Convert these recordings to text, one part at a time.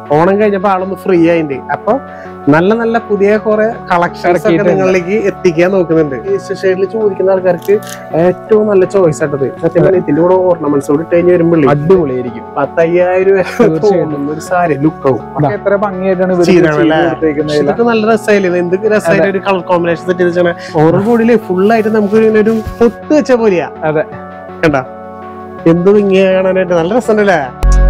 ഓണം കഴിഞ്ഞപ്പോ ആളൊന്ന് ഫ്രീ ആയിട്ടുണ്ട്. അപ്പൊ നല്ല നല്ല പുതിയ കുറെ കളക്ഷൻസ് ഒക്കെ നിങ്ങളിലേക്ക് എത്തിക്കാൻ നോക്കുന്നുണ്ട്. ഈസ്റ്റ് ഷെയ്ഡിൽ ചോദിക്കുന്ന ആൾക്കാർക്ക് ഏറ്റവും നല്ല ചോയ്സ് ആയിട്ടത്. സത്യം പറഞ്ഞാൽ ഇതിന്റെ കൂടെ ഓർണമെന്റ്സ് കൂടി കഴിഞ്ഞ് വരുമ്പോൾ അടിപൊളിയായിരിക്കും. 10,000 ഒരു സാരി ലുക്കാവും. എത്ര ഭംഗിയായിട്ടാണ് ഇതൊക്കെ നല്ല രസമായില്ലേ? എന്തൊക്കെ രസമായിട്ട് ഒരു കളർ കോമ്പിനേഷൻ സെറ്റ് ചെയ്ത് ഓരോ ബോഡിയില് ഫുൾ ആയിട്ട് നമുക്ക് ഒരു പൊട്ട് വെച്ച പോലെയാ. അതെ, കണ്ട എന്ത് ഭംഗിയാ കാണാനായിട്ട്, നല്ല രസമുണ്ടല്ലേ?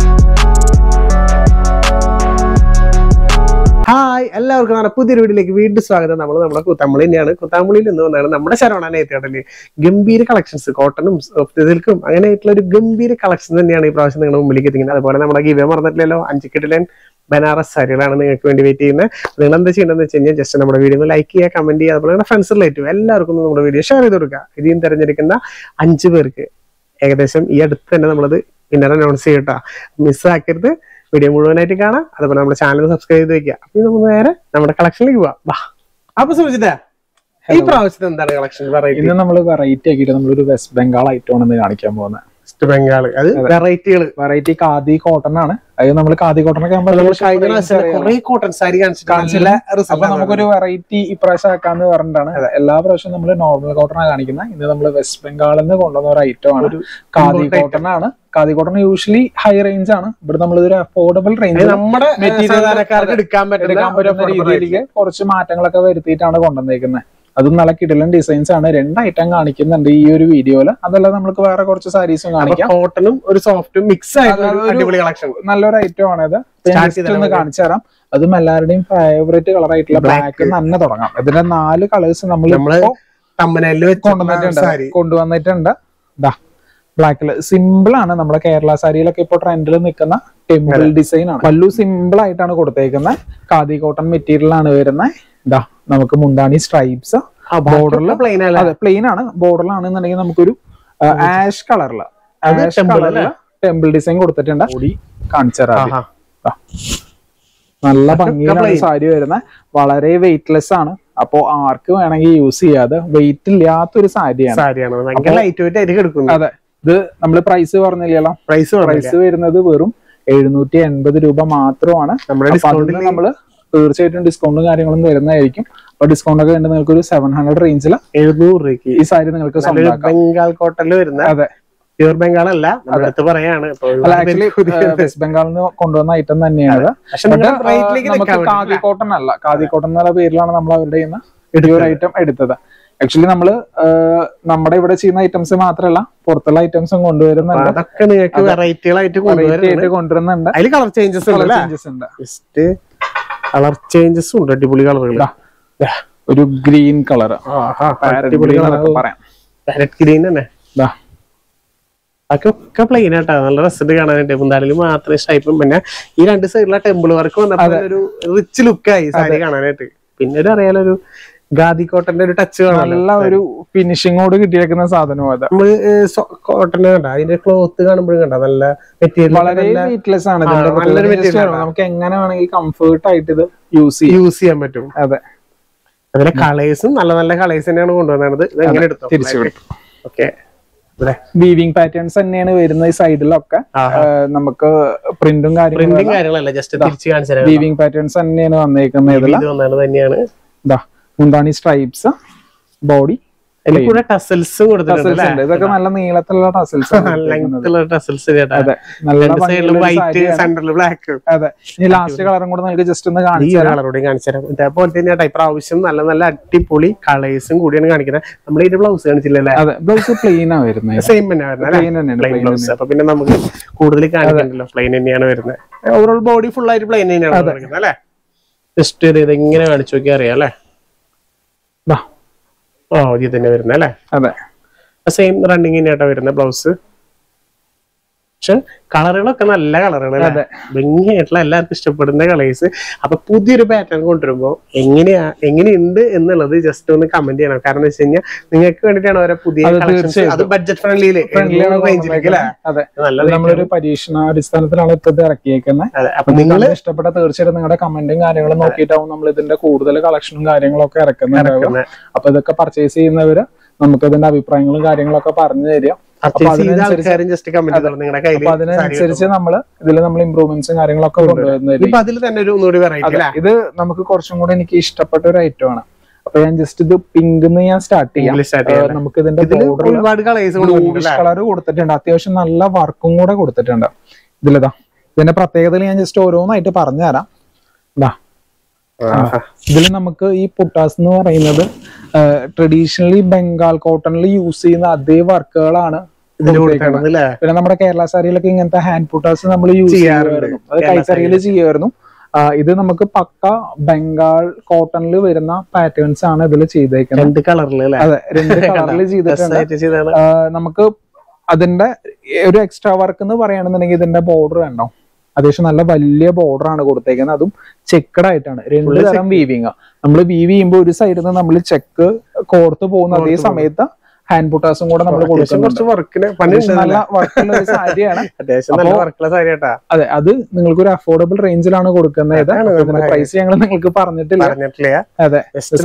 ഹായ്, എല്ലാവർക്കും നമ്മുടെ പുതിയൊരു വീഡിയോയിലേക്ക് വീണ്ടും സ്വാഗതം. നമ്മുടെ കുത്താമ്പുളി തന്നെയാണ്. കുത്താമ്പുളിയിൽ നിന്ന് വന്നാണ് നമ്മുടെ ശരവണാനായിട്ടാണല്ലേ ഗംഭീര കളക്ഷൻസ്, കോട്ടണും സിൽക്കും അങ്ങനെയായിട്ടുള്ള ഒരു ഗംഭീര കളക്ഷൻ തന്നെയാണ് ഈ പ്രാവശ്യം നിങ്ങളുടെ മുമ്പിലേക്ക് എത്തിക്കുന്നത്. അതുപോലെ നമ്മുടെ ഗിവ മറന്നിട്ടില്ലല്ലോ, 5 കിടിലൻ ബനാറസ് സാരികളാണ് നിങ്ങൾക്ക് വേണ്ടി വെയിറ്റ് ചെയ്യുന്നത്. നിങ്ങൾ എന്താ ചെയ്യേണ്ടതെന്ന് വെച്ച് കഴിഞ്ഞാൽ ജസ്റ്റ് നമ്മുടെ വീഡിയോ ലൈക്ക് ചെയ്യുക, കമന്റ് ചെയ്യുക, അതുപോലെ നമ്മുടെ ഫ്രണ്ട്സ് റിലേറ്റീവ് എല്ലാവർക്കും നമ്മുടെ വീഡിയോ ഷെയർ ചെയ്ത് കൊടുക്കുക. ഇതിൽ തിരഞ്ഞെടുക്കുന്ന 5 പേർക്ക് ഏകദേശം ഈ അടുത്ത് തന്നെ നമ്മളത് വിന്നർ അനൗൺസ് ചെയ്യട്ടാ. മിസ്സാക്കരുത്, വീഡിയോ മുഴുവനായിട്ട് കാണാം. അതുപോലെ നമ്മുടെ ചാനൽ സബ്സ്ക്രൈബ് ചെയ്ത് വെക്കുക. അപ്പൊ നമുക്ക് നേരെ നമ്മുടെ കളക്ഷനിലേക്ക് പോവാം. അപ്പൊ സൂചിത, ഈ പ്രാവശ്യത്തെ എന്താണ് കളക്ഷൻ? ഇന്ന് നമ്മൾ വെറൈറ്റി ആക്കിയിട്ട് നമ്മളൊരു വെസ്റ്റ് ബംഗാൾ ഐറ്റം ആണ് കാണിക്കാൻ പോകുന്നത്. വെസ്റ്റ് ബംഗാൾ അത് വെറൈറ്റി ഖാദി കോട്ടൺ ആണ്. അത് നമ്മൾ ഖാദി കോട്ടൺ ഒക്കെ കോട്ടൺ സാരി കാണിച്ചില്ല. അപ്പൊ നമുക്കൊരു വെറൈറ്റി ഇപ്രാവശ്യം ആക്കാന്ന് പറഞ്ഞിട്ടാണ്. എല്ലാ പ്രാവശ്യം നമ്മൾ നോർമൽ കോട്ടൺ ആണ് കാണിക്കുന്നത്. ഇന്ന് നമ്മൾ വെസ്റ്റ് ബംഗാളിൽ നിന്ന് കൊണ്ടുവന്ന ഒരു ഐറ്റം ആണ്, ഖാദി കോട്ടൺ ആണ്. Khadi cotton usually high range ആണ്. ഇവിടെ നമ്മളിതൊരു അഫോർഡബിൾ റേഞ്ച് നമ്മുടെ എടുക്കാൻ പറ്റുന്ന രീതിയിലേക്ക് കുറച്ച് മാറ്റങ്ങളൊക്കെ വരുത്തിയിട്ടാണ് കൊണ്ടുവന്നേക്കുന്നത്. അതും നല്ല കിടിലൻ ഡിസൈൻസ് ആണ്. 2 ഐറ്റം കാണിക്കുന്നുണ്ട് ഈ ഒരു വീഡിയോയില്. അതല്ല നമുക്ക് വേറെ കുറച്ച് സാരീസും കാണിക്കാം. കോട്ടണും ഒരു സോഫ്റ്റും മിക്സ് ആയിട്ടുള്ള കളക്ഷൻ, നല്ലൊരു ഐറ്റം ആണ് ഇത്. ഒന്ന് കാണിച്ചു തരാം. അതും എല്ലാവരുടെയും ഫേവറേറ്റ് കളർ ആയിട്ടുള്ള ബ്ലാക്ക് തന്നെ തുടങ്ങാം. ഇതിന്റെ 4 കളേഴ്സ് നമ്മൾ കൊണ്ടുവന്നിട്ടുണ്ട്. ബ്ലാക്കില് സിമ്പിൾ ആണ്. നമ്മുടെ കേരള സാരിയിലൊക്കെ ഇപ്പൊ ട്രെൻഡിൽ നിൽക്കുന്ന ടെമ്പിൾ ഡിസൈൻ ആണ്. പല്ലു സിമ്പിൾ ആയിട്ടാണ് കൊടുത്തേക്കുന്നത്. ഖാദി കോട്ടൺ മെറ്റീരിയൽ ആണ് വരുന്നത്. ഇതാ നമുക്ക് മുന്താണി സ്ട്രൈപ്സ്, ബോർഡറിൽ പ്ലെയിൻ ആണ്. ബോർഡറിലാണെന്നുണ്ടെങ്കിൽ നമുക്കൊരു ആഷ് കളറില് ടെമ്പിൾ ഡിസൈൻ കൊടുത്തിട്ടുണ്ട്. കൂടി കാണിച്ചു തരാം. നല്ല ഭംഗിയാണ് സാരി വരുന്നത്. വളരെ വെയിറ്റ്ലെസ് ആണ്. അപ്പോ ആർക്ക് വേണമെങ്കിൽ യൂസ് ചെയ്യാതെ വെയിറ്റ് ഇല്ലാത്തൊരു സാരിയാണ്. അതെ, ഇത് നമ്മള് പ്രൈസ് പറഞ്ഞില്ലല്ലോ. പ്രൈസ് വരുന്നത് വെറും 780 രൂപ മാത്രമാണ്. നമ്മള് തീർച്ചയായിട്ടും ഡിസ്കൗണ്ടും കാര്യങ്ങളും വരുന്നതായിരിക്കും. അപ്പൊ ഡിസ്കൗണ്ട് ഒക്കെ ഉണ്ട്. നിങ്ങൾക്ക് ഒരു 700 റേഞ്ചിൽ 700 രൂപയ്ക്ക് ഈ സാരി നിങ്ങൾക്ക് ബംഗാൾ കോട്ടണിൽ വരുന്ന. അതെ, പ്യൂർ ബംഗാൾ അല്ല, പറയാണ്. ആക്ച്വലി വെസ്റ്റ് ബംഗാളിൽ നിന്ന് കൊണ്ടുവന്ന ഐറ്റം തന്നെയാണ്. നമുക്ക് ഖാദി കോട്ടൺ അല്ല, ഖാദി കോട്ടൺ എന്നുള്ള പേരിലാണ് നമ്മൾ അവരുടെ പ്യൂർ ഐറ്റം എടുത്തത്. ആക്ച്വലി നമ്മള് നമ്മുടെ ഇവിടെ ചെയ്യുന്ന ഐറ്റംസ് മാത്രമല്ല പുറത്തുള്ള ഐറ്റംസും കൊണ്ടുവരുന്നുണ്ട്. അതൊക്കെ നിങ്ങൾക്ക് വെറൈറ്റികളായിട്ട് കൊണ്ടുവരുന്നുണ്ട്. അതിൽ കളർ ചേഞ്ചസ് ഉണ്ട്. കളർ ചേഞ്ചസ് ഉണ്ട്. അടിപൊളി കളറുകൾ. ഒരു ഗ്രീൻ കളർ, പറയാം പാരറ്റ് ഗ്രീൻ തന്നെ. അതൊക്കെ പ്ലെയിൻ ആയിട്ടാ, നല്ല രസമായിട്ട് കാണാനായിട്ട്. മുന്താണിയിൽ മാത്രമേ സ്ട്രൈപ്പും പിന്നെ ഈ 2 സൈഡിലെ ടെമ്പിൾ വർക്ക് വന്നപ്പോൾ ഒരു റിച്ച് ലുക്കായി സാരി കാണാനായിട്ട്. പിന്നെ ഒരു അറിയാലോ ഒരു ഖാദി കോട്ടന്റെ ഒരു ടച്ച്, നല്ല ഒരു ഫിനിഷിങ്ങോട് കിട്ടിയേക്കുന്ന സാധനം. അത് നമ്മള് കോട്ടൺ കണ്ട, അതിന്റെ ക്ലോത്ത് കാണുമ്പോഴും കണ്ട നല്ല മെറ്റീരിയൽ, വളരെ വെയിറ്റ്ലെസ് ആണ്. നമുക്ക് എങ്ങനെ വേണമെങ്കിൽ കംഫർട്ട് ആയിട്ട് ഇത് യൂസ് ചെയ്യാൻ പറ്റും. അതെ, അതിലെ കളേഴ്സും നല്ല നല്ല കളേഴ്സ് തന്നെയാണ് കൊണ്ടുവന്നത്. ഇത് എങ്ങനെ എടുത്തു തിരിച്ചു. ഓക്കെ, വീവിംഗ് പാറ്റേൺസ് തന്നെയാണ് വരുന്നത്. ഈ സൈഡിലൊക്കെ നമുക്ക് പ്രിന്റും കാര്യങ്ങളല്ല, ജസ്റ്റ് തിരിച്ചു കാണിച്ചു. വീവിംഗ് പാറ്റേൺസ് തന്നെയാണ് വന്നേക്കുന്നത്. തന്നെയാണ് മുന്താണി സ്ട്രൈപ്സ്, ബോഡി ടസൽസും കൊടുത്തിട്ടുണ്ട്. ഇതൊക്കെ നല്ല നീളത്തിലുള്ള ടസൽസ്. അതെ, ഇനി ലാസ്റ്റ് കളറും കൂടെ നമുക്ക് ജസ്റ്റ് ഒന്ന് കാണിച്ചു തരാം. ഇതേപോലെ തന്നെ ഇപ്രാവശ്യം നല്ല നല്ല അടിപൊളി കളേഴ്സും കൂടിയാണ് കാണിക്കുന്നത്. നമ്മൾ ഇതിന്റെ ബ്ലൗസ് കാണിച്ചില്ലല്ലേ? അതെ, ബ്ലൗസ് പ്ലെയിൻ ആണ് വരുന്നത്. സെയിം തന്നെ. അപ്പൊ പിന്നെ നമുക്ക് കൂടുതൽ കാണിക്കണ്ടല്ലോ, പ്ലെയിൻ തന്നെയാണ് വരുന്നത്. ഓവറോൾ ബോഡി ഫുൾ ആയിട്ട് പ്ലെയിൻ തന്നെയാണ് കാണിക്കുന്നത് അല്ലെ? ജസ്റ്റ് ഇത് ഇങ്ങനെ കാണിച്ചു നോക്കിയാൽ അറിയാം അല്ലെ? ഇത് തന്നെ വരുന്നത് അല്ലെ? അതെ, സെയിം റണ്ണിങ് തന്നെയായിട്ടാ വരുന്നത് ബ്ലൗസ്. പക്ഷെ കളറുകളൊക്കെ നല്ല കളറുകൾ, ഭംഗിയായിട്ടുള്ള എല്ലാവർക്കും ഇഷ്ടപ്പെടുന്ന കളേഴ്സ്. അപ്പൊ പുതിയൊരു പാറ്റേൺ കൊണ്ടുവരുമ്പോ എങ്ങനെയുണ്ട് എന്നുള്ളത് ജസ്റ്റ് ഒന്ന് കമന്റ് ചെയ്യണം. കാരണം എന്ന് വെച്ച് കഴിഞ്ഞാൽ നിങ്ങൾക്ക് വേണ്ടിയിട്ടാണ് ഓരോ പുതിയ അത് ബഡ്ജറ്റ് ഫ്രണ്ട്ലിയില് നമ്മളൊരു പരീക്ഷണാടിസ്ഥാനത്തിലാണ് ഇപ്പൊ ഇറക്കിയേക്കുന്നത്. അപ്പൊ നിങ്ങൾ ഇഷ്ടപ്പെട്ട തീർച്ചയായിട്ടും നിങ്ങളുടെ കമന്റും കാര്യങ്ങളും നോക്കിയിട്ടാവും നമ്മൾ ഇതിന്റെ കൂടുതൽ കളക്ഷനും കാര്യങ്ങളൊക്കെ ഇറക്കുന്നുണ്ടാവും. അപ്പൊ ഇതൊക്കെ പർച്ചേസ് ചെയ്യുന്നവര് നമുക്ക് ഇതിന്റെ അഭിപ്രായങ്ങളും കാര്യങ്ങളൊക്കെ പറഞ്ഞു തരിക. അതിനനുസരിച്ച് നമ്മള് നമ്മൾ ഇമ്പ്രൂവ്മെന്റ്സും കാര്യങ്ങളൊക്കെ കൊണ്ടുവരുന്നത്. ഇത് നമുക്ക് കുറച്ചും കൂടെ എനിക്ക് ഇഷ്ടപ്പെട്ട ഒരു ഐറ്റം ആണ്. അപ്പൊ ഞാൻ ജസ്റ്റ് ഇത് പിങ്ക് ഞാൻ സ്റ്റാർട്ട് ചെയ്യാം. നമുക്ക് ഇതിന്റെ കളർ കൊടുത്തിട്ടുണ്ട്, അത്യാവശ്യം നല്ല വർക്കും കൂടെ കൊടുത്തിട്ടുണ്ട് ഇതിലിതാ. ഇതിന്റെ പ്രത്യേകതയിൽ ഞാൻ ജസ്റ്റ് ഓരോന്നായിട്ട് പറഞ്ഞുതരാം. ഇതിൽ നമുക്ക് ഈ പുട്ടാസ് എന്ന് പറയുന്നത് ട്രഡീഷണലി ബംഗാൾ കോട്ടണിൽ യൂസ് ചെയ്യുന്ന അതേ വർക്കുകളാണ്. പിന്നെ നമ്മുടെ കേരള സാരിയിലൊക്കെ ഇങ്ങനത്തെ ഹാൻഡ് പുട്ടാസ് നമ്മൾ യൂസ് ചെയ്യാറുണ്ട്, അത് കൈത്തറിയിൽ ചെയ്യുമായിരുന്നു. ഇത് നമുക്ക് പക്ക ബംഗാൾ കോട്ടണിൽ വരുന്ന പാറ്റേൺസ് ആണ് ഇതിൽ ചെയ്തേക്കുന്നത്. രണ്ട് കളറിൽ ചെയ്തിട്ടുണ്ട്. നമുക്ക് അതിന്റെ ഒരു എക്സ്ട്രാ വർക്ക് എന്ന് പറയുകയാണെന്നുണ്ടെങ്കിൽ ഇതിന്റെ ബോർഡർ കണ്ടോ, അത്യാവശ്യം നല്ല വലിയ ബോർഡർ ആണ് കൊടുത്തേക്കുന്നത്. അതും ചെക്കഡ് ആയിട്ടാണ്. രണ്ടു തരം വീവിങ്. നമ്മൾ വീവ് ചെയ്യുമ്പോൾ ഒരു സൈഡിൽ നിന്ന് നമ്മൾ ചെക്ക് കോർത്ത് പോകുന്ന അതേ സമയത്ത് ഹാൻഡ് പുട്ടാസും കൂടെ നമ്മൾ കൊടുക്കുന്നുണ്ട്. നല്ല വർക്കുള്ള ഒരു സാരിയാണ്. അതെ, അത് നിങ്ങൾക്ക് ഒരു അഫോർഡബിൾ റേഞ്ചിലാണ് കൊടുക്കുന്നത്. പ്രൈസ് ഞങ്ങൾ നിങ്ങൾക്ക് പറഞ്ഞിട്ടില്ല. അതെ,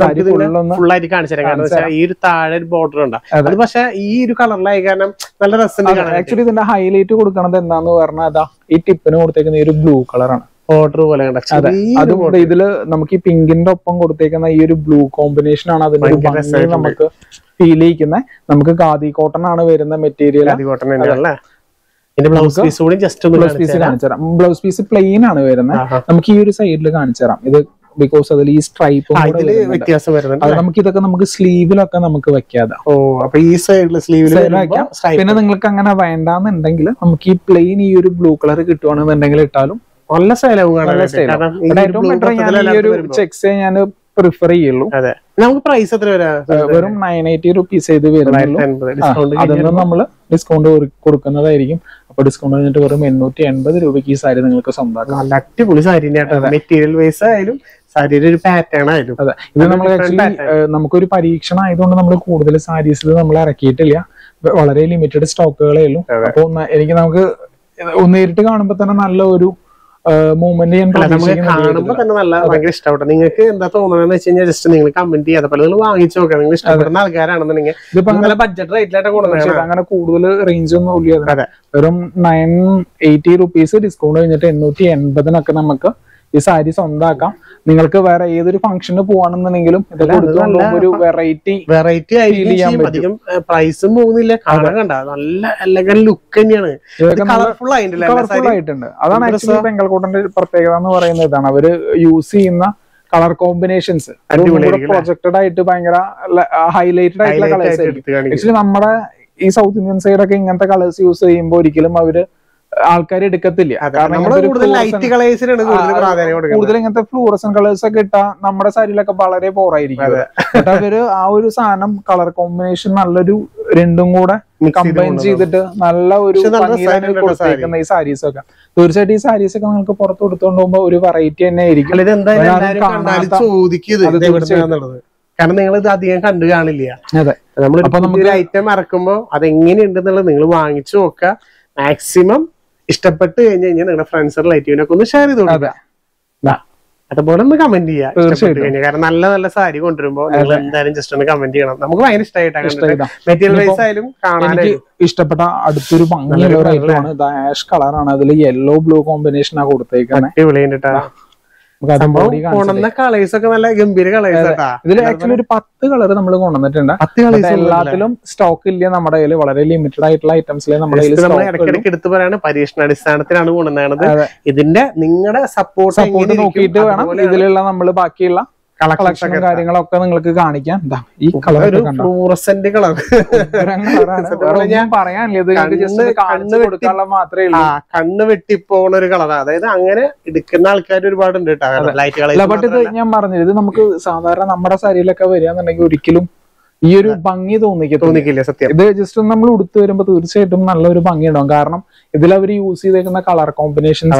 ഈ ഒരു താഴെ ബോർഡർ ഉണ്ട്. പക്ഷെ ഈ ഒരു കളറിലായി കാരണം നല്ല രസം. ആക്ച്വലി ഇതിന്റെ ഹൈലൈറ്റ് കൊടുക്കണത് എന്താന്ന് പറഞ്ഞാൽ അതാ ഈ ടിപ്പിന് കൊടുത്തേക്കുന്ന ഈ ഒരു ബ്ലൂ കളറാണ്. ഓർഡർ പോലെ അതുകൊണ്ട് ഇതില് നമുക്ക് ഈ പിങ്കിന്റെ ഒപ്പം കൊടുത്തേക്കുന്ന ഈ ഒരു ബ്ലൂ കോമ്പിനേഷൻ ആണ് അതിന്റെ നമുക്ക് ഫീൽ ചെയ്യിക്കുന്നത്. നമുക്ക് ഖാദി കോട്ടൺ ആണ് വരുന്ന മെറ്റീരിയൽ. ബ്ലൗസ് പീസ് കാണിച്ചു തരാം. ബ്ലൗസ് പീസ് പ്ലെയിൻ ആണ് വരുന്നത്. നമുക്ക് ഈ ഒരു സൈഡിൽ കാണിച്ചു തരാം. ഇത് ബിക്കോസ് അതിൽ ഈ സ്ട്രൈപ്പ് വ്യത്യാസം വരുന്നുണ്ട്. നമുക്ക് ഇതൊക്കെ നമുക്ക് സ്ലീവിലൊക്കെ നമുക്ക് വെക്കാതെ. ഈ സൈഡിൽ സ്ലീവിൽ വെക്കാം. പിന്നെ നിങ്ങൾക്ക് അങ്ങനെ വേണ്ടാന്നുണ്ടെങ്കിൽ നമുക്ക് ഈ പ്ലെയിൻ ഈ ഒരു ബ്ലൂ കളർ കിട്ടുവാണെന്നുണ്ടെങ്കിൽ ഇട്ടാലും നല്ല സ്റ്റൈലാവും. ഏറ്റവും ബെറ്റർ ഞാൻ ഈ ഒരു ചെക്സ് ഞാൻ പ്രിഫർ ചെയ്യുള്ളൂ. നമുക്ക് പ്രൈസ് എത്ര വരാം? വെറും 980 റുപ്പീസ് ചെയ്ത് വരുന്നുള്ളൂ. അതൊന്നും നമ്മള് ഡിസ്കൗണ്ട് കൊടുക്കുന്നതായിരിക്കും. അപ്പൊ ഡിസ്കൗണ്ട് കഴിഞ്ഞിട്ട് വെറും 880 രൂപയ്ക്ക് ഈ സാരി നിങ്ങൾക്ക് സ്വന്തമാക്കാം. നല്ല അടിപൊളി സാരി മെറ്റീരിയൽ വൈസ് ആയാലും സാരിയുടെ ഒരു പാറ്റേൺ ആയാലും. അതെ, ഇത് നമ്മൾ ആക്ച്വലി നമുക്കൊരു പരീക്ഷണം ആയതുകൊണ്ട് നമ്മൾ കൂടുതൽ സാരീസിൽ നമ്മൾ ഇറക്കിയിട്ടില്ല. വളരെ ലിമിറ്റഡ് സ്റ്റോക്കുകളേ ഉള്ളൂ. അപ്പൊ എനിക്ക് നമുക്ക് നേരിട്ട് കാണുമ്പോ തന്നെ നല്ല ഒരു മൂവ്മെന്റ് കാണുമ്പോ തന്നെ നല്ല ഭയങ്കര ഇഷ്ടപ്പെട്ടു. നിങ്ങൾക്ക് എന്താ തോന്നുന്നതെന്ന് വെച്ച് കഴിഞ്ഞാൽ ജസ്റ്റ് നിങ്ങൾ കമന്റ് ചെയ്യാതെ പോലെ നിങ്ങൾ വാങ്ങിച്ചു നോക്കാം. നിങ്ങൾ ഇഷ്ടപ്പെടുന്ന ആൾക്കാരാണെന്നുണ്ടെങ്കിൽ ഇതിപ്പോ ബഡ്ജറ്റ് റേറ്റിലായിട്ട് കൊടുക്കുന്നത്. അങ്ങനെ കൂടുതൽ റേഞ്ച് ഒന്നും ഇല്ല. വെറും 980 റുപ്പീസ് ഡിസ്കൗണ്ട് കഴിഞ്ഞിട്ട് 880 നമുക്ക് ഈ സാരി സ്വന്തമാക്കാം. നിങ്ങൾക്ക് വേറെ ഏതൊരു ഫംഗ്ഷന് പോവാണെന്നുണ്ടെങ്കിലും ഒരു വെറൈറ്റി അധികം പ്രൈസും പോകുന്നില്ല. കാണാൻ കണ്ട നല്ല എലഗന്റ് ലുക്ക് തന്നെയാണ്. കളർഫുൾ ആയിട്ടുണ്ട്. അതാണ് ആക്ച്വലി ബംഗാൾ കോട്ടന്റെ പ്രത്യേകത എന്ന് പറയുന്നത്. ഇതാണ് അവര് യൂസ് ചെയ്യുന്ന കളർ കോമ്പിനേഷൻസ് പ്രൊജക്റ്റഡ് ആയിട്ട് ഭയങ്കര ഹൈലൈറ്റഡ് ആയിട്ടുള്ള കളേഴ്സ് ആയിരിക്കും. ആക്ച്വലി നമ്മുടെ ഈ സൗത്ത് ഇന്ത്യൻ സൈഡൊക്കെ ഇങ്ങനത്തെ കളേഴ്സ് യൂസ് ചെയ്യുമ്പോൾ ഒരിക്കലും അവര് ആൾക്കാർ എടുക്കത്തില്ല. കൂടുതൽ ഇങ്ങനത്തെ ഫ്ലൂറസൻ കളേഴ്സ് ഒക്കെ ഇട്ടാ നമ്മുടെ സാരിയിലൊക്കെ വളരെ പോറായിരിക്കും. ബട്ട് അവര് ആ ഒരു സാധനം കളർ കോമ്പിനേഷൻ നല്ലൊരു രണ്ടും കൂടെ കമ്പൈൻ ചെയ്തിട്ട് നല്ല ഒരു കൊടുത്തേക്കുന്ന ഈ സാരീസ് ഒക്കെ. തീർച്ചയായിട്ടും ഈ സാരീസ് ഒക്കെ നിങ്ങൾക്ക് പുറത്ത് കൊടുത്തോണ്ട് പോകുമ്പോ ഒരു വെറൈറ്റി തന്നെ ആയിരിക്കും. കാരണം നിങ്ങൾ ഇത് അധികം കണ്ടു കാണില്ല. നമ്മൾ ഐറ്റം ഇറക്കുമ്പോ അതെങ്ങനെയുണ്ടെന്നുള്ളത് നിങ്ങൾ വാങ്ങിച്ചു നോക്കുക. മാക്സിമം ഇഷ്ടപ്പെട്ട് കഴിഞ്ഞ് കഴിഞ്ഞാൽ നിങ്ങളുടെ ഫ്രണ്ട്സ് റിലേറ്റീവിനൊക്കെ ഒന്ന് ഷെയർ ചെയ്ത് കൊടുക്കുക. അതുപോലെ ഒന്ന് കമന്റ് ചെയ്യാം. കാരണം നല്ല നല്ല സാരി കൊണ്ടുവരുമ്പോ നിങ്ങൾ എന്തായാലും ജസ്റ്റ് ഒന്ന് കമന്റ് ചെയ്യണം. നമുക്ക് ഭയങ്കര ഇഷ്ടമായിട്ടാണ്. മെറ്റീരിയൽ വൈസ് ആയാലും കാണാനായിട്ട് ഇഷ്ടപ്പെട്ട അടുത്തൊരു ഭംഗിയുള്ള ഒരു ഐറ്റമാണ്. ഇത് ആഷ് കളറാണ്. അതിൽ യെല്ലോ ബ്ലൂ കോമ്പിനേഷനാണ് കൊടുത്തേക്കുന്നത്. അടിപൊളിയായിട്ടാ. കളേഴ്സ് ഒക്കെ നല്ല ഗംഭീര കളേഴ്സ്. ഇതിൽ ആക്ച്വലി ഒരു 10 കളർ നമ്മൾ കൊണ്ടുവന്നിട്ടുണ്ട്. എല്ലാത്തിലും സ്റ്റോക്ക് ഇല്ല നമ്മുടെ കയ്യിൽ. വളരെ ലിമിറ്റഡ് ആയിട്ടുള്ള ഐറ്റംസിലെ നമ്മുടെ ഇടയ്ക്കിടയ്ക്ക് എടുത്ത് പറയാണ് പരീക്ഷണാടിസ്ഥാനത്തിലാണ് കൊണ്ടുവന്നത്. ഇതിന്റെ നിങ്ങളുടെ സപ്പോർട്ട് നോക്കിയിട്ട് വേണം ഇതിലുള്ള നമ്മൾ ബാക്കിയുള്ള കളക്ഷനും കാര്യങ്ങളൊക്കെ നിങ്ങൾക്ക് കാണിക്കാം. ഈ കളർ ഫ്ലൂറസന്റ് കളർ മാത്രമേ ഉള്ളൂ. കണ്ണ് വെട്ടിപ്പോണ ഒരു കളറാണ്. അതായത് അങ്ങനെ എടുക്കുന്ന ആൾക്കാർ ഒരുപാടുണ്ട് കേട്ടോ. ബട്ട് ഇത് ഞാൻ പറഞ്ഞത് ഇത് നമുക്ക് സാധാരണ നമ്മുടെ സാരിയിലൊക്കെ വരികയാണെന്നുണ്ടെങ്കിൽ ഒരിക്കലും ഈ ഒരു ഭംഗി തോന്നിക്കില്ല. സത്യം. ഇത് ജസ്റ്റ് ഒന്ന് നമ്മൾ ഉടുത്തു വരുമ്പോ തീർച്ചയായിട്ടും നല്ലൊരു ഭംഗി ഉണ്ടാവും. കാരണം ഇതിൽ അവർ യൂസ് ചെയ്തേക്കുന്ന കളർ കോമ്പിനേഷൻസ്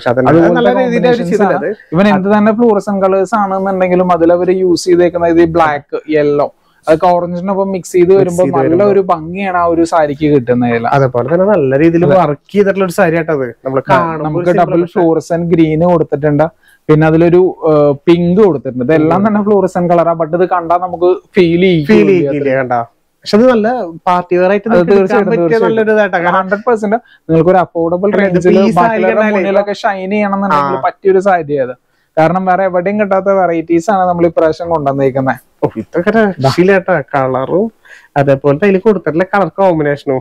ഇവൻ എന്ത് തന്നെ ഫ്ലൂറസൻ കളേഴ്സ് ആണെന്നുണ്ടെങ്കിലും അതിൽ അവർ യൂസ് ചെയ്തേക്കുന്ന ഇത് ബ്ലാക്ക്, യെല്ലോ, അതൊക്കെ ഓറഞ്ചിനൊപ്പം മിക്സ് ചെയ്ത് വരുമ്പോ നല്ല ഒരു ഭംഗിയാണ് ആ ഒരു സാരിക്ക് കിട്ടുന്നത്. അതേപോലെ തന്നെ നല്ല രീതിയിൽ വർക്ക് ചെയ്തിട്ടുള്ള ഒരു സാരി ആട്ടത്. നമുക്ക് ഡബിൾ ഫ്ലൂറസൻ ഗ്രീന് കൊടുത്തിട്ടുണ്ട്. പിന്നെ അതിലൊരു പിങ്ക് കൊടുത്തിട്ടുണ്ട്. ഇതെല്ലാം തന്നെ ഫ്ലൂറസൻ കളറാ. ബട്ട് ഇത് കണ്ടാൽ നമുക്ക് ഫീൽ ചെയ്യില്ല. പക്ഷെ അത് നല്ല പാർട്ടി വെയർ ആയിട്ട് നല്ലൊരു 100% നിങ്ങൾക്ക് ഒരു അഫോർഡബിൾ റേഞ്ചിൽ മുന്നിലൊക്കെ ഷൈൻ ചെയ്യണമെന്നുണ്ടെങ്കിൽ പറ്റിയൊരു സാധ്യത. കാരണം വേറെ എവിടെയും കിട്ടാത്ത വെറൈറ്റീസ് ആണ് നമ്മൾ ഇപ്രാവശ്യം കൊണ്ടുവന്നിരിക്കുന്നത്. ഇതൊക്കെ രക്ഷയില്ലാട്ടാ. കളറും അതേപോലത്തെ അതിൽ കൊടുത്തിട്ടുള്ള കളർ കോമ്പിനേഷനും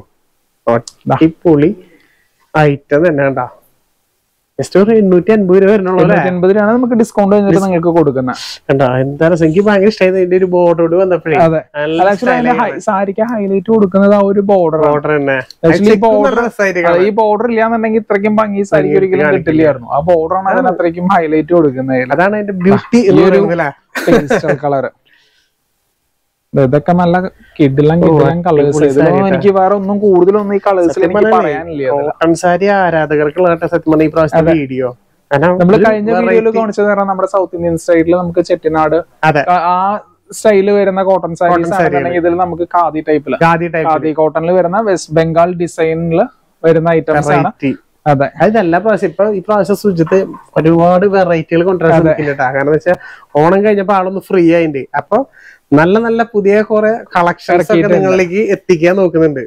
പൊളി ഐറ്റം തന്നെ കണ്ടാ. ജസ്റ്റ് ഒരു 850 രൂപ വരുന്നുള്ളൂ. 850 രൂപയാണ് നമുക്ക് ഡിസ്കൗണ്ട് കഴിഞ്ഞിട്ട് നിങ്ങൾക്ക് കൊടുക്കുന്നത്. കണ്ടാ എന്താ രസം. എനിക്ക് ഭയങ്കര ഇഷ്ടമായത് ഇതിന്റെ ഒരു ബോർഡോട് വന്നപ്പോഴേ. സാരിക്ക് ഹൈലൈറ്റ് കൊടുക്കുന്നത് ആ ഒരു ബോർഡർ തന്നെ. ഈ ബോർഡർ ഇല്ലാന്നുണ്ടെങ്കിൽ ഇത്രയ്ക്കും ഭംഗി സാരിക്ക് ഒരിക്കലും കിട്ടില്ലായിരുന്നു. ആ ബോർഡറാണ് അതിന് അത്രയ്ക്കും ഹൈലൈറ്റ് കൊടുക്കുന്നത്. അതാണ് അതിന്റെ ബ്യൂട്ടി കളർ. ഇതൊക്കെ നല്ല കിടിലം കളേഴ്സ്. എനിക്ക് വേറെ ഒന്നും കൂടുതലൊന്നും ഈ കളേഴ്സിൽ എനിക്ക് പറയാനില്ല. ആരാധകർക്കുള്ള ഈ പ്രാവശ്യത്തെ വീഡിയോ നമ്മള് കഴിഞ്ഞ വീഡിയോയിൽ കാണിച്ചത് കാരണം നമ്മുടെ സൗത്ത് ഇന്ത്യൻ സ്റ്റൈലിൽ നമുക്ക് ചെട്ടിനാട് ആ സ്റ്റൈല് വരുന്ന കോട്ടൺ സാരീസ് ആണെന്നുണ്ടെങ്കിൽ ഇതിൽ നമുക്ക് ഖാദി ടൈപ്പില് ഖാദി കോട്ടണിൽ വരുന്ന വെസ്റ്റ് ബംഗാൾ ഡിസൈനിൽ വരുന്ന ഐറ്റംസ് ആണ്. അതെ, അതല്ല പ്രാവശ്യം ഇപ്പൊ ഈ പ്രാവശ്യം സുജിത്ത് ഒരുപാട് വെറൈറ്റികൾ കൊണ്ടുവരാൻ ശ്രമിക്കുന്നുണ്ടാ. കാരണം വെച്ചാൽ ഓണം കഴിഞ്ഞപ്പോ ആളൊന്ന് ഫ്രീ ആയിണ്ട്. അപ്പൊ നല്ല നല്ല പുതിയ കുറെ കളക്ഷൻസ് ഒക്കെ നിങ്ങളിലേക്ക് എത്തിക്കാൻ നോക്കുന്നുണ്ട്.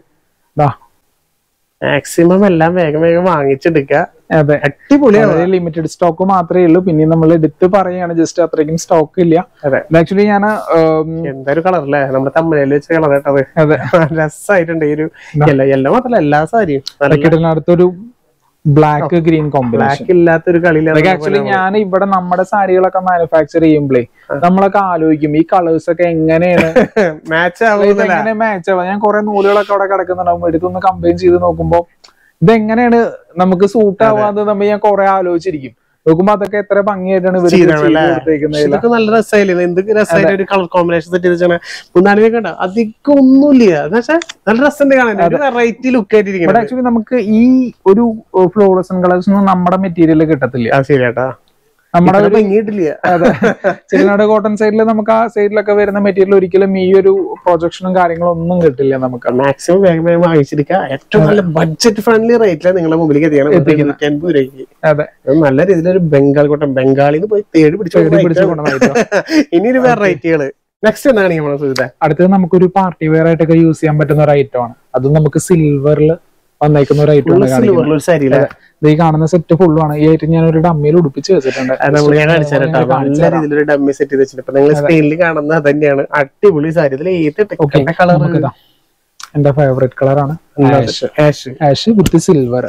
മാക്സിമം എല്ലാം വേഗം വേഗം വാങ്ങിച്ചെടുക്കുക. അതെ, അടിപൊളിയാണ്. ലിമിറ്റഡ് സ്റ്റോക്ക് മാത്രമേ ഉള്ളൂ. പിന്നെ നമ്മൾ എടുത്ത് പറയാണ് ജസ്റ്റ് അത്രയ്ക്കും സ്റ്റോക്ക് ഇല്ല. ആക്ച്വലി ഞാൻ എന്തൊരു കളറല്ലേ നമ്മുടെ തമിഴിൽ വെച്ച കളർ കേട്ടത്. അതെ, രസമായിട്ടുണ്ട്. ഈ ഒരു യെല്ലോ മാത്രല്ല എല്ലാ സാരിയും അടുത്തൊരു ബ്ലാക്ക് ഗ്രീൻ കോമ്പിനേഷൻ ഇല്ലാത്തൊരു കളിയില്ല. ആക്ച്വലി ഞാൻ ഇവിടെ നമ്മുടെ സാരികളൊക്കെ മാനുഫാക്ചർ ചെയ്യുമ്പോഴേ നമ്മളൊക്കെ ആലോചിക്കും ഈ കളേഴ്സ് ഒക്കെ എങ്ങനെയാണ് മാച്ച് ആവുക. ഞാൻ കുറെ നൂലുകളൊക്കെ അവിടെ കിടക്കുന്നുണ്ടാവും. എടുത്തൊന്ന് കമ്പൈൻ ചെയ്ത് നോക്കുമ്പോ ഇതെങ്ങനെയാണ് നമുക്ക് സൂട്ട് ആവാന്ന് നമ്മൾ ഞാൻ കുറെ ആലോചിച്ചിരിക്കും. നോക്കുമ്പോ അതൊക്കെ എത്ര ഭംഗിയായിട്ടാണ് ഇതൊക്കെ നല്ല രസമായില്ലേ. എന്തൊക്കെ രസമായിട്ട് ഒരു കളർ കോമ്പിനേഷൻ സെറ്റ് ചെയ്ത് മൂന്നാല് കണ്ട അധികം ഒന്നുമില്ല. നല്ല രസം കാണാൻ വെറൈറ്റി ലുക്ക് ആയിട്ടിരിക്കും. ആക്ച്വലി നമുക്ക് ഈ ഒരു ഫ്ലോറസൻ കളേഴ്സ് ഒന്നും നമ്മുടെ മെറ്റീരിയൽ കിട്ടത്തില്ല. ശരിയാട്ടാ, നമ്മുടെ ചെറുനാട് കോട്ടൺ സൈഡിൽ നമുക്ക് ആ സൈഡിലൊക്കെ വരുന്ന മെറ്റീരിയൽ ഒരിക്കലും ഈ ഒരു പ്രൊജക്ഷനും കാര്യങ്ങളും ഒന്നും കിട്ടില്ല. നമുക്ക് മാക്സിമം വേഗം വേഗം വാങ്ങിച്ചിരിക്കുക. ഏറ്റവും നല്ല ബഡ്ജറ്റ് ഫ്രണ്ട്ലി റേറ്റിലാണ് നിങ്ങളെ മുമ്പിലേക്ക് എത്തിക്കണം. 80 രൂപയ്ക്ക്. അതെ, നല്ല രീതിയിലൊരു ബംഗാൾ കോട്ടൺ ബംഗാളിന്ന് പോയി തേടി പിടിച്ചു ഇനി ഒരു വെറൈറ്റികള് നെക്സ്റ്റ് എന്താണ് നമ്മള് അടുത്തത് നമുക്കൊരു പാർട്ടി വെയർ ആയിട്ടൊക്കെ യൂസ് ചെയ്യാൻ പറ്റുന്ന ഒരു ഐറ്റം ആണ്. അതും നമുക്ക് സിൽവറിൽ വന്നേക്കുന്ന ഒരു ഐറ്റം ആണ്. ഈ കാണുന്ന സെറ്റ് ഫുള്ളും ആണ്. ഈ ഐറ്റം ഞാൻ ഒരു ഡമ്മിയിൽ ഉടുപ്പിച്ച് വെച്ചിട്ടുണ്ട്. ഡമ്മി സെറ്റ് വെച്ചിട്ടുണ്ട്. നിങ്ങൾ സ്ക്രീനിൽ കാണുന്നത് തന്നെയാണ്. അടിപൊളി സാരി. എന്റെ ഫേവറേറ്റ് കളറാണ് ആഷ് വിത്ത് സിൽവർ.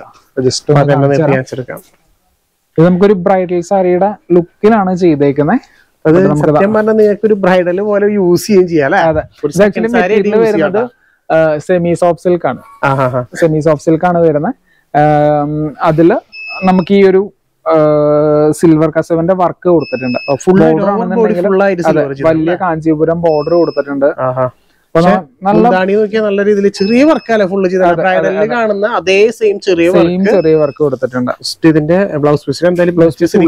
ഇത് നമുക്കൊരു ബ്രൈഡൽ സാരിയുടെ ലുക്കിലാണ് ചെയ്തേക്കുന്നത്. അത് സത്യം പറഞ്ഞാൽ നിങ്ങൾക്ക് ഒരു ബ്രൈഡൽ പോലെ യൂസ് ചെയ്യുകയും ചെയ്യാം. വരുന്നത് സെമി സോഫ്റ്റ് സിൽക്ക് ആണ്. സെമി സോഫ്റ്റ് സിൽക്ക് ആണ് വരുന്നത്. അതില് നമുക്ക് ഈ ഒരു സിൽവർ കസവിന്റെ വർക്ക് കൊടുത്തിട്ടുണ്ട്. വലിയ കാഞ്ചീപുരം ബോർഡർ കൊടുത്തിട്ടുണ്ട്. നല്ല രീതിയിൽ ചെറിയ വർക്കല്ല ഫുള്ള് ചെയ്ത കാണുന്ന അതേ സെയിം ചെറിയ വർക്ക് കൊടുത്തിട്ടുണ്ട്. ഇതിന്റെ ബ്ലൗസ് പീസിൽ എന്തായാലും ബ്ലൗസ് പീസ്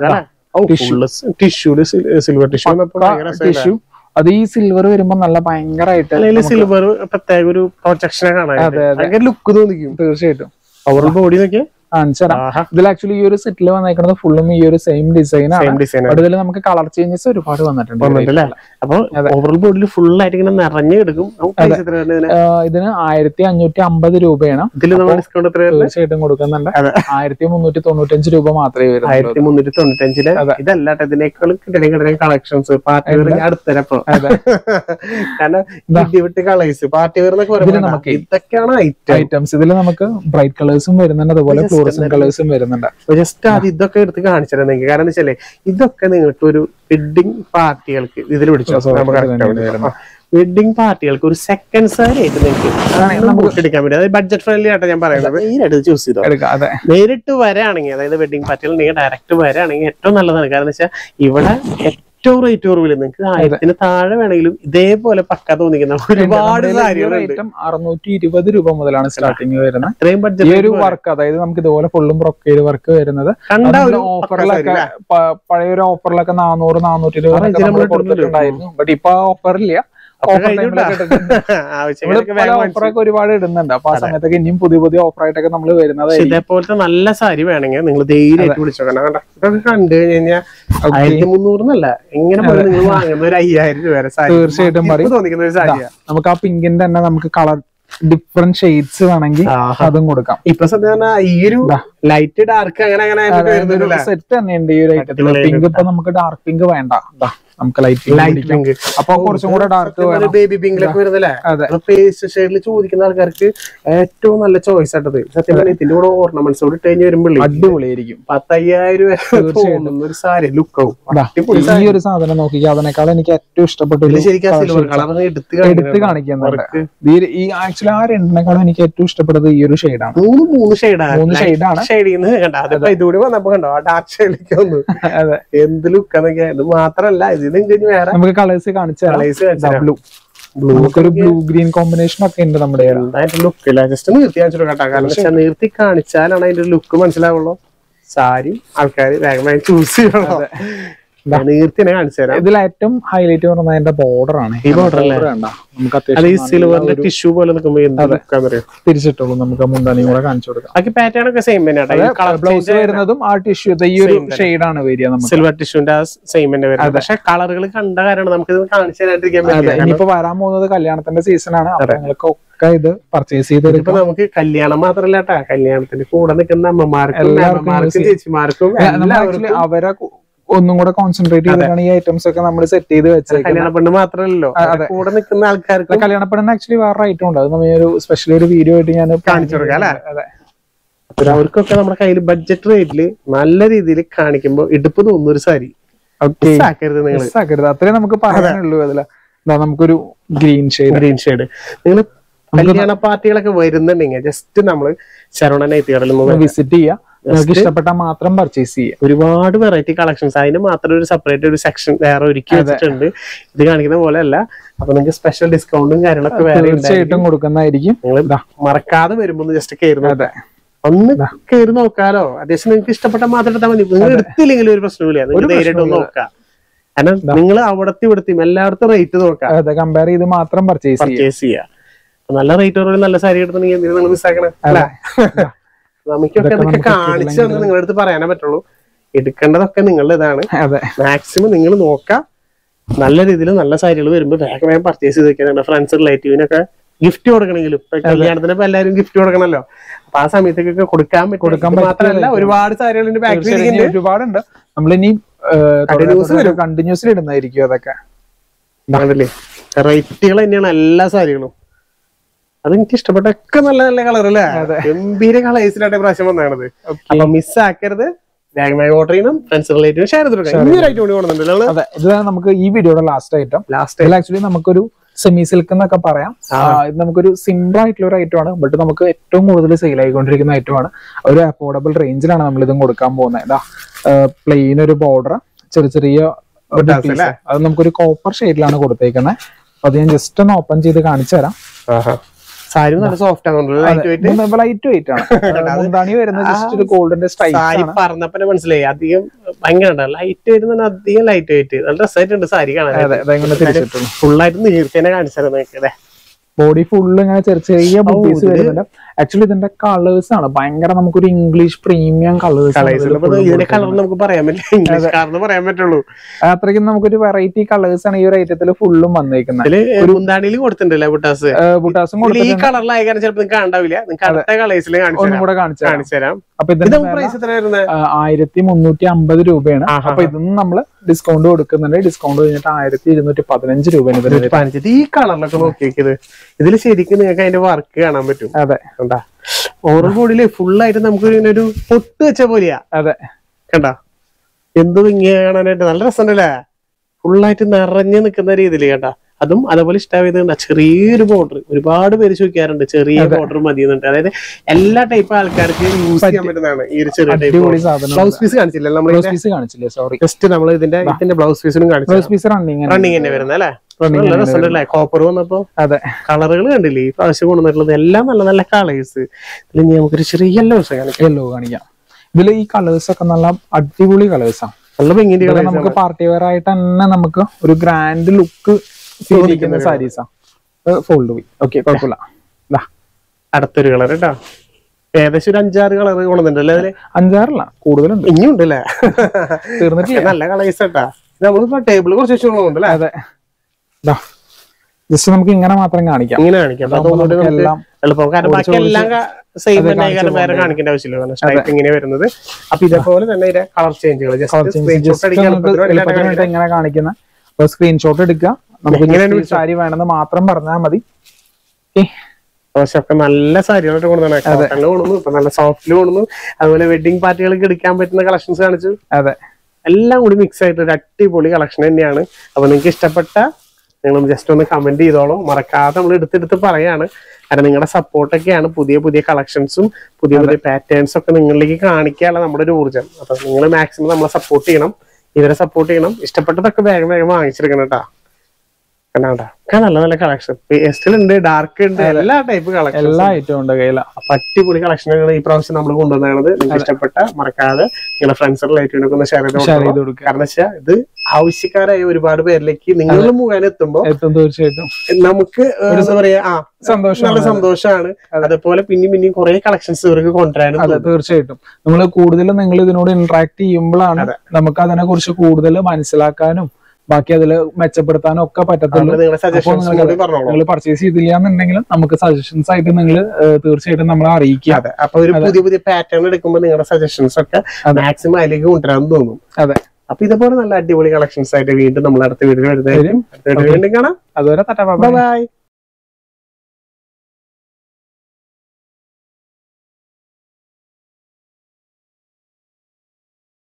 സിൽവർ ടിഷ്യൂ. അത് ഈ സിൽവർ വരുമ്പോ നല്ല ഭയങ്കരമായിട്ട് സിൽവർ പ്രത്യേക ഒരു പ്രൊജക്ഷനെ കാണാൻ ലുക്ക് തോന്നിക്കും. തീർച്ചയായിട്ടും ഓവറോൾ ബോഡി നോക്കിയാൽ ഇതിൽ ആക്ച്വലി ഈ ഒരു സെറ്റിൽ വന്നേക്കുന്നത് ഫുള്ളും ഈ ഒരു സെയിം ഡിസൈൻ ആണ്. ഇതിൽ നമുക്ക് കളർ ചേഞ്ചസ് ഒരുപാട് വന്നിട്ടുണ്ട്. അപ്പൊ ഓവറോൾ ബോഡിയിൽ ഫുൾ ആയിട്ട് ഇങ്ങനെ നിറഞ്ഞു കിടക്കും. ഇതിന് 1550 രൂപയാണ്. ഇതിൽ നമ്മൾ ഡിസ്കൗണ്ട് തീർച്ചയായിട്ടും കൊടുക്കുന്നുണ്ട്. 1395 രൂപ മാത്രമേ വരൂ. 1395 ഇതല്ല ഇതിനേക്കാളും കിടക്കുന്ന കളക്ഷൻസ് പാർട്ടി വെയർ അടുത്തരപ്പോ. കാരണം കളേഴ്സ് പാർട്ടി വെയർ എന്നൊക്കെ ഇതൊക്കെയാണ് ഐറ്റംസ്. ഇതിൽ നമുക്ക് ബ്രൈറ്റ് കളേഴ്സും വരുന്നുണ്ട്, അതുപോലെ കളേഴ്സും വരുന്നുണ്ട്. ജസ്റ്റ് അത് ഇതൊക്കെ എടുത്ത് കാണിച്ചിരുന്നെങ്കിൽ. കാരണം എന്താ വെച്ചാല് ഇതൊക്കെ നിങ്ങൾക്ക് ഒരു വെഡിങ് പാർട്ടികൾക്ക് ഇതിൽ പിടിച്ചോ. വെഡിങ് പാർട്ടികൾക്ക് ഒരു സെക്കൻഡ് സാരി ആയിട്ട് നിങ്ങൾക്ക് എടുക്കാൻ പറ്റും. അതായത് ബഡ്ജറ്റ് ഫ്രണ്ട്ലി ആയിട്ട് ഞാൻ പറയുന്നത് നേരിട്ട് ചൂസ് ചെയ്തോ. നേരിട്ട് വരാണെങ്കിൽ അതായത് വെഡിങ് പാർട്ടികൾ നിങ്ങൾ ഡയറക്റ്റ് വരാണെങ്കിൽ ഏറ്റവും നല്ലതാണ്. കാരണം വെച്ചാൽ ഇവിടെ ഏറ്റവും റേറ്റ് കുറവില്ല. നിങ്ങൾക്ക് 1000 താഴെ വേണമെങ്കിലും ഇതേപോലെ പക്ക തോന്നിക്കുന്ന ഒരുപാട് സാരികളുണ്ട്. 620 രൂപ മുതലാണ് സ്റ്റാർട്ടിങ് വരുന്നത്. അത്രയും ബഡ്ജറ്റ് വർക്ക്, അതായത് നമുക്ക് ഇതുപോലെ ഫുള്ളും ബ്രൊക്കേഡ് വർക്ക് വരുന്നത്. ഓഫറിലൊക്കെ പഴയൊരു ഓഫറിലൊക്കെ 400-420 കൊടുത്തിട്ടുണ്ടായിരുന്നു. ബട്ട് ഇപ്പൊ ഓഫറില്ല. ഓഫറൊക്കെ ഒരുപാട് ഇടുന്നുണ്ട്. അപ്പൊ ആ സമയത്തൊക്കെ ഇനിയും പുതിയ പുതിയ ഓഫറായിട്ടൊക്കെ നമ്മൾ വരുന്നത്. ഇതേപോലത്തെ നല്ല സാരി വേണമെങ്കിൽ നിങ്ങൾ ധൈര്യമായിട്ട് വിളിച്ചോക്കണം. ഇതൊക്കെ കണ്ടു കഴിഞ്ഞാൽ 1300 എങ്ങനെ നിങ്ങൾ വാങ്ങുന്ന ഒരു 5000 രൂപ സാരി തീർച്ചയായിട്ടും പറയും തോന്നിക്കുന്ന ഒരു സാരിയാണ്. നമുക്ക് ആ പിങ്കിന്റെ തന്നെ നമുക്ക് കളർ ഡിഫറെന്റ് ഷെയ്ഡ്സ് വേണമെങ്കിൽ അതും കൊടുക്കാം. ഇപ്പൊ സത്യം ഈ ഒരു ലൈറ്റ് ഡാർക്ക് അങ്ങനെ സെറ്റ് തന്നെയുണ്ട് ഈ ഒരു ഐറ്റത്തിൽ. പിങ്ക് ഇപ്പൊ നമുക്ക് ഡാർക്ക് പിങ്ക് വേണ്ട, നമുക്ക് ലൈറ്റ് പിങ്ക്. അപ്പൊ കുറച്ചും കൂടെ ഡാർക്ക് ബേബി പിങ്കിലൊക്കെ വരുന്നല്ലേ. പേസ്റ്റ് ഷെയ്ഡിൽ ചോദിക്കുന്ന ആൾക്കാർക്ക് ഏറ്റവും നല്ല ചോയ്സ് ആയിട്ടത്. സത്യം പറഞ്ഞാൽ ഇതിന്റെ കൂടെ ഓർണമെന്റ്സ് കൂടി ഇട്ട് കഴിഞ്ഞ് വരുമ്പോൾ അടിപൊളിയായിരിക്കും. 10,000 രൂപ ഒരു സാരി ലുക്കാവും. ഈ ഒരു സാധനം നോക്കിക്കുക, അതിനേക്കാൾ എനിക്ക് ഏറ്റവും ഇഷ്ടപ്പെട്ടത് ശരിക്കും സിൽവർ കളർ എടുത്ത് കാണിക്കുന്നുണ്ട്. ഈ ആക്ച്വലി ആ രണ്ടിനേക്കാളും എനിക്ക് ഏറ്റവും ഇഷ്ടപ്പെട്ടത് ഈ ഒരു ഷെയ്ഡാണ്. മൂന്ന് ഷെയ്ഡാണ്. ഷെയ്ഡിന്ന് കണ്ടോ, ഇതുകൂടി വന്നപ്പോ കണ്ടോ ഡാർക്ക് ഷെയ്ഡിലേക്ക് വന്നു. എന്ത് ലുക്കാന്നൊക്കെ. ഇത് മാത്രല്ല നമുക്ക് കളേഴ്സ് കാണിച്ചാൽ ബ്ലൂ ഒരു ബ്ലൂ ഗ്രീൻ കോമ്പിനേഷൻ ഒക്കെ ഉണ്ട് നമ്മുടെ. ലുക്കില്ല, ജസ്റ്റ് നിർത്തി കാണിച്ചു കേട്ടോ. കാരണം നിർത്തി കാണിച്ചാലാണ് അതിന്റെ ലുക്ക് മനസ്സിലാവുള്ളൂ. സാരി ആൾക്കാർ വേഗമായി ചൂസ് ചെയ്യണോ. നീർത്തിനെ കാണിച്ചു തരാം. ഇതിൽ ഏറ്റവും ഹൈലൈറ്റ് പറഞ്ഞത് അതിന്റെ ബോർഡർ ആണ്. ഈ ബോർഡർ നമുക്ക് സിൽവറിന്റെ ടിഷ്യൂ പോലെ തിരിച്ചിട്ടുള്ളൂ. നമുക്ക് മുന്താനിയും കൂടെ കാണിച്ചു കൊടുക്കാം. പാറ്റേൺ ഒക്കെ സെയിം ബ്ലൗസ് വരുന്നതും ആ ടിഷ്യൂ ഈ ഒരു ഷെയ്ഡാണ് വരിക. സിൽവർ ടിഷ്യൂന്റെ സെയിം തന്നെ വരുന്നത്. പക്ഷെ കളറുകൾ കണ്ട കാരണം നമുക്ക് ഇത് കാണിച്ചു തരാണ്ടിരിക്കാൻ പറ്റില്ല. ഇനിയിപ്പോ വരാൻ പോകുന്നത് കല്യാണത്തിന്റെ സീസൺ ആണ്. ഞങ്ങൾക്കൊക്കെ ഇത് പർച്ചേസ് ചെയ്ത് ഇപ്പൊ നമുക്ക് കല്യാണം മാത്രല്ല കേട്ടാ, കല്യാണത്തിന്റെ കൂടെ നിൽക്കുന്ന അമ്മമാർക്കും ചേച്ചിമാർക്കും അവരെ ഒന്നും കൂടെ കോൺസെൻട്രേറ്റ് ചെയ്തിട്ടാണ് ഈ ഐറ്റംസ് ഒക്കെ നമ്മൾ സെറ്റ് ചെയ്ത് വെച്ചത്. കല്യാണപ്പെണ്ണ് മാത്രമല്ലോ, കൂടെ നിൽക്കുന്ന ആൾക്കാർക്ക്. കല്യാണപ്പെണ്ണ് ആക്ച്വലി വേറെ ഐറ്റം ഉണ്ട്. അത് നമ്മൾ സ്പെഷ്യലി ഒരു വീഡിയോ ആയിട്ട് ഞാൻ കാണിച്ചു കൊടുക്കാം അല്ലെ. അവർക്കൊക്കെ നമ്മുടെ കയ്യിൽ ബഡ്ജറ്റ് റേറ്റില് നല്ല രീതിയിൽ കാണിക്കുമ്പോ ഇടുപ്പ് തോന്നുന്ന ഒരു സാരി ആക്കരുത്. അത്രേ നമുക്ക് പറയാനുള്ളൂ. അതില് നമുക്കൊരു ഗ്രീൻ ഷെയ്ഡ് നിങ്ങൾ കല്യാണ പാർട്ടികളൊക്കെ വരുന്നുണ്ടെങ്കിൽ ജസ്റ്റ് നമ്മള് ശരവണ നൈറ്റി കടയിൽ വിസിറ്റ് ചെയ്യുക. നിങ്ങൾക്ക് ഇഷ്ടപ്പെട്ടാൽ മാത്രം പർച്ചേസ് ചെയ്യുക. ഒരുപാട് വെറൈറ്റി കളക്ഷൻസ്, അതിന് മാത്രം ഒരു സെപ്പറേറ്റ് ഒരു സെക്ഷൻ വേറെ ഒരുക്കി വെച്ചിട്ടുണ്ട്. ഇത് കാണിക്കുന്ന പോലെ അല്ല. അപ്പൊ നിങ്ങൾക്ക് സ്പെഷ്യൽ ഡിസ്കൗണ്ടും കാര്യങ്ങളൊക്കെ വേറെ തീർച്ചയായിട്ടും കൊടുക്കുന്നതായിരിക്കും. മറക്കാതെ വരുമ്പോ ജസ്റ്റ് കയറുന്നത് ഒന്ന് കയറി നോക്കാലോ. അത്യാവശ്യം നിങ്ങൾക്ക് ഇഷ്ടപ്പെട്ട മാത്രം എടുത്താൽ മതി. നിങ്ങൾ എടുത്തില്ലെങ്കിലും ഒരു പ്രശ്നമില്ല, നിങ്ങൾ നേരിട്ട് ഒന്ന് നോക്കാം. കാരണം നിങ്ങൾ അവിടത്തെ ഇവിടത്തെയും എല്ലായിടത്തും റേറ്റ് നോക്കാം, കമ്പയർ ചെയ്ത് മാത്രം പർച്ചേസ് ചെയ്യാം. നല്ല റേറ്റ് നല്ല സാരി എടുത്തിട്ടുണ്ടെങ്കിൽ എന്തിനാ നിങ്ങൾ മിസ്സാക്കണേ അല്ലേ. നമുക്കൊക്കെ ഇതൊക്കെ കാണിച്ചു തന്നെ നിങ്ങളുടെ അടുത്ത് പറയാനേ പറ്റുള്ളൂ. എടുക്കേണ്ടതൊക്കെ നിങ്ങളുടെ ഇതാണ്. മാക്സിമം നിങ്ങൾ നോക്കാം. നല്ല രീതിയിൽ നല്ല സാരികൾ വരുമ്പോൾ വേഗം വേഗം പർച്ചേസ് ചെയ്ത് വെക്കാൻ. ഫ്രണ്ട്സ് റിലേറ്റീവിനൊക്കെ ഗിഫ്റ്റ് കൊടുക്കണമെങ്കിലും കല്യാണത്തിന് ഇപ്പൊ എല്ലാവരും ഗിഫ്റ്റ് കൊടുക്കണല്ലോ. അപ്പൊ ആ സമയത്തേക്കൊക്കെ കൊടുക്കാൻ മാത്രമല്ല ഒരുപാട് സാരികൾ ബാക്കിൽ ഒരുപാടുണ്ട്. നമ്മളിനി കണ്ടിന്യൂസ്ലി ഇടുന്നതായിരിക്കും. അതൊക്കെ റേറ്റുകൾ തന്നെയാണ് എല്ലാ സാരികളും. അതെനിക്ക് ഇഷ്ടപ്പെട്ട ഒക്കെ നല്ല നല്ല കളർ അല്ലേ. ഗംഭീര കളേഴ്സിലായിട്ട് പ്രാവശ്യം വന്നാണത്. അപ്പൊ മിസ്സാക്കരുത്. വേഗമായി ഓർഡർ ചെയ്യണം. ഫ്രണ്ട്സ് റിലേറ്റീവ് ഷെയർ ചെയ്തിട്ടുണ്ട്. ഇത് നമുക്ക് ഈ വീഡിയോയുടെ ലാസ്റ്റ് ഐറ്റം. ആക്ച്വലി നമുക്കൊരു സെമി സിൽക്ക് എന്നൊക്കെ പറയാം. ഇത് നമുക്കൊരു സിമ്പിൾ ആയിട്ടുള്ള ഒരു ഐറ്റം ആണ്. ബട്ട് നമുക്ക് ഏറ്റവും കൂടുതൽ സെയിൽ ആയിക്കൊണ്ടിരിക്കുന്ന ഐറ്റം ആണ്. ഒരു അഫോർഡബിൾ റേഞ്ചിലാണ് നമ്മൾ ഇതും കൊടുക്കാൻ പോകുന്നത്. ഇതാ പ്ലെയിൻ ഒരു ബോർഡർ, ചെറിയ ചെറിയ അത് നമുക്കൊരു കോപ്പർ ഷെയ്ഡിലാണ് കൊടുത്തേക്കുന്നത്. അത് ഞാൻ ജസ്റ്റ് ഒന്ന് ഓപ്പൺ ചെയ്ത് കാണിച്ചു തരാം. സാരി നല്ല സോഫ്റ്റ് ആണ്, ലൈറ്റ് വെയിറ്റ് ആണ്. മുന്താണി വരുന്നത് ജസ്റ്റ് ഒരു ഗോൾഡിന്റെ സ്റ്റൈൽ. സാരി പറഞ്ഞപ്പോ മനസ്സിലായി അധികം ഭയങ്കര ലൈറ്റ് വരുന്ന, അധികം ലൈറ്റ് വെയിറ്റ്. നല്ല രസമായിട്ടുണ്ട് സാരി കാണാൻ. ഫുള്ളായിട്ട് നീർച്ചേനെ കാണിച്ചാൽ ബോഡി ഫുള്ള് ഇങ്ങനെ ചെറിയ ചെറിയ ബൂട്ടീസ് വരുന്നുണ്ട്. ആക്ച്വലി ഇതിന്റെ കളേഴ്സ് ആണ് ഭയങ്കര നമുക്കൊരു ഇംഗ്ലീഷ് പ്രീമിയം കളേഴ്സ്. നമുക്ക് പറയാൻ പറ്റുള്ളൂ. അത്രയ്ക്കും നമുക്കൊരു വെറൈറ്റി കളേഴ്സ് ആണ് ഈ ഒരു ഐറ്റത്തിൽ ഫുള്ളും വന്നേക്കുന്നത്. ബുട്ടാസും ഈ കളറിലായ കാരണം ചിലപ്പോൾ നിങ്ങൾക്ക് കാണാവില്ല. ഒന്നും കൂടെ കാണിച്ചു തരാം. അപ്പൊ ഇതിന്റെ 1350 രൂപയാണ്. അപ്പൊ ഇതൊന്നും നമ്മള് ഡിസ്കൗണ്ട് കൊടുക്കുന്നുണ്ട്. ഡിസ്കൗണ്ട് കഴിഞ്ഞിട്ട് 1215 രൂപയാണ്. ഈ കളറിലൊക്കെ നോക്കിയത് ഇതിൽ ശരിക്കും നിങ്ങൾക്ക് അതിന്റെ വർക്ക് കാണാൻ പറ്റും. അതെ, ഓരോ ബോഡിയില് ഫുള്ളായിട്ട് നമുക്ക് ഒരു പൊട്ട് വെച്ച പോലെയാ. അതെ, കണ്ടാ എന്ത് ഇങ്ങനെ കാണാനായിട്ട് നല്ല രസമുണ്ടല്ലേ. ഫുള്ളായിട്ട് നിറഞ്ഞു നിൽക്കുന്ന രീതിയിൽ കേട്ടാ. അതും അതേപോലെ ഇഷ്ടമായത് ചെറിയൊരു ബോർഡർ. ഒരുപാട് പേര് ചോദിക്കാറുണ്ട് ചെറിയ ബോർഡർ മതി എന്നിട്ട്. അതായത് എല്ലാ ടൈപ്പ് ആൾക്കാർക്ക് യൂസ് ചെയ്യാൻ പറ്റുന്നതാണ് ഈ ഒരു ചെറിയ ടൈപ്പ്. ബ്ലൗസ് പീസ് കാണിച്ചില്ല നമ്മൾ, ജസ്റ്റ് നമ്മൾ ഇതിന്റെ ബ്ലൗസ് പീസിനും കാണിച്ചു. റണ്ണിങ് തന്നെ വരുന്നത് അല്ലേ. നല്ല രസമുണ്ടല്ലേ. കോപ്പർ വന്നപ്പോ കളറുകൾ കണ്ടില്ലേ ഈ പ്രാവശ്യം കൊണ്ടുവന്നിട്ടുള്ളത് എല്ലാം നല്ല നല്ല കളേഴ്സ്. ഇതിൽ നമുക്കൊരു ചെറിയ യെല്ലോ കാണിക്കാം. ഇതില് ഈ കളേഴ്സ് ഒക്കെ നല്ല അടിപൊളി കളേഴ്സാണ്. നല്ല ഭംഗി. നമുക്ക് പാർട്ടി വെയർ ആയിട്ട് തന്നെ നമുക്ക് ഒരു ഗ്രാൻഡ് ലുക്ക് സാരീസാ ഫോൾഡ് പോയി. ഓക്കെ, കുഴപ്പമില്ല. അടുത്തൊരു കളർ കേട്ടോ, ഏകദേശം ഒരു 5-6 കളർ കൊണ്ടുണ്ടല്ലേ അതില്? 5-6 കൂടുതലുണ്ട്, ഇനിയും ഉണ്ടല്ലേ? തീർന്നിട്ടില്ല. നല്ല കളേഴ്സ് കേട്ടാ. നമ്മളിപ്പോ ടേബിള് കുറച്ച് വെച്ചോണ്ടല്ലേ? അതെ, ജസ്റ്റ് നമുക്ക് ഇങ്ങനെ മാത്രം കാണിക്കാം. ഇങ്ങനെ കാണിക്കാം എളുപ്പം, കാരണം ബാക്കി എല്ലാം സെയിം തന്നെ വേറെ കാണിക്കേണ്ട ആവശ്യമില്ല. സ്ട്രൈപ്പ് ഇങ്ങനെ വരുന്നത്. അപ്പൊ ഇതേപോലെ തന്നെ കളർ ചേഞ്ചുകൾ ഇങ്ങനെ കാണിക്കുന്ന സ്ക്രീൻഷോട്ട് എടുക്കുക. നമുക്ക് സാരി വേണമെന്ന് മാത്രം പറഞ്ഞാൽ മതി. ഒക്കെ നല്ല സാരികളായിട്ട് കൊണ്ടുവന്നു, ഇപ്പൊ നല്ല സോഫ്റ്റില് കൊണ്ടുവന്നു. അതുപോലെ വെഡിങ് പാർട്ടികൾക്ക് എടുക്കാൻ പറ്റുന്ന കളക്ഷൻസ് കാണിച്ചു. അതെ, എല്ലാം കൂടി മിക്സ് ആയിട്ട് ഒരു അടിപൊളി കളക്ഷൻ തന്നെയാണ്. അപ്പൊ നിങ്ങൾക്ക് ഇഷ്ടപ്പെട്ട നിങ്ങൾ ജസ്റ്റ് ഒന്ന് കമന്റ് ചെയ്തോളൂ, മറക്കാതെ നമ്മൾ എടുത്തെടുത്ത് പറയാണ്. കാരണം നിങ്ങളുടെ സപ്പോർട്ടൊക്കെയാണ് പുതിയ പുതിയ കളക്ഷൻസും പുതിയ പുതിയ പാറ്റേൺസും ഒക്കെ നിങ്ങളിലേക്ക് കാണിക്കാനുള്ള നമ്മുടെ ഒരു ഊർജ്ജം. അപ്പൊ നിങ്ങൾ മാക്സിമം നമ്മളെ സപ്പോർട്ട് ചെയ്യണം, ഇവരെ സപ്പോർട്ട് ചെയ്യണം. ഇഷ്ടപ്പെട്ടതൊക്കെ വേഗം വേഗം വാങ്ങിച്ചെടുക്കണം കേട്ടാ. ഒക്കെ നല്ല നല്ല കളക്ഷൻ, പേസ്റ്റലുണ്ട്, ഡാർക്ക് ഉണ്ട്, എല്ലാ ടൈപ്പ് കളക്ഷൻ, എല്ലാ ഐറ്റവും ഉണ്ട് കയ്യില. അപ്പൊ അടിപൊളി കളക്ഷനുകൾ ഈ പ്രാവശ്യം നമ്മൾ കൊണ്ടുവന്നത്. നിങ്ങൾക്ക് ഇഷ്ടപ്പെട്ട മറക്കാതെ നിങ്ങളുടെ ഫ്രണ്ട്സ് റിലേറ്റീവിനൊക്കെ ഒന്ന് ഷെയർ ചെയ്ത് കൊടുക്കുക. കാരണം വെച്ചാൽ ഇത് ആവശ്യക്കാരായ ഒരുപാട് പേരിലേക്ക് നിങ്ങൾ മുഖേന എത്തുമ്പോ തീർച്ചയായിട്ടും നമുക്ക് എന്താ പറയാ നല്ല സന്തോഷമാണ്. അതേപോലെ പിന്നെയും കുറെ കളക്ഷൻസ് ഇവർക്ക് കൊണ്ടുവരാനും. അതെ, തീർച്ചയായിട്ടും നമ്മൾ കൂടുതലും നിങ്ങൾ ഇതിനോട് ഇന്ററാക്ട് ചെയ്യുമ്പോഴാണ് നമുക്ക് അതിനെ കുറിച്ച് കൂടുതൽ മനസ്സിലാക്കാനും ബാക്കി അതിൽ മെച്ചപ്പെടുത്താനും ഒക്കെ പറ്റത്തുള്ളൂ. നിങ്ങൾ പർച്ചേസ് ചെയ്തില്ല എന്നുണ്ടെങ്കിലും നമുക്ക് സജഷൻസ് ആയിട്ട് നിങ്ങൾ തീർച്ചയായിട്ടും നമ്മളെ അറിയിക്കുക. അപ്പൊ ഒരു പുതിയ പുതിയ പാറ്റേൺ എടുക്കുമ്പോൾ നിങ്ങളുടെ സജഷൻസ് ഒക്കെ മാക്സിമം അതിലേക്ക് കൊണ്ടുവരാൻ തോന്നും. അതെ, അപ്പൊ ഇതുപോലെ നല്ല അടിപൊളി കളക്ഷൻസ് ആയിട്ട് വീണ്ടും നമ്മൾ അടുത്ത വീഡിയോ വരുന്നതായിരിക്കും. വീണ്ടും കാണാം. അതുവരെ ബൈ.